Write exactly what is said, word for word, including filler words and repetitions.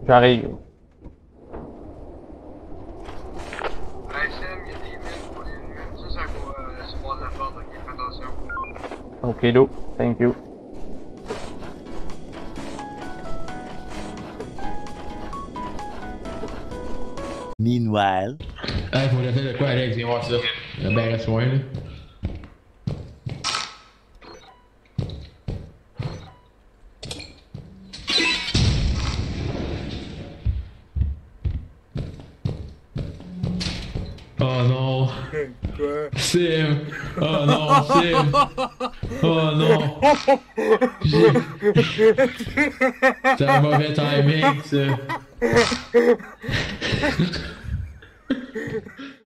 J'arrive. Hey Sam, il y a des mines pour les mines. Ça, ça va euh, se voir de la porte, ok? Fais attention. Ok, do. Thank you. Meanwhile. Ah, faut laisser de quoi, Alex? Viens voir ça. Ben, reste loin, là. Oh non! Quoi? Sim! Oh non, Sim! Oh non! J'ai... C'est un mauvais timing, ça!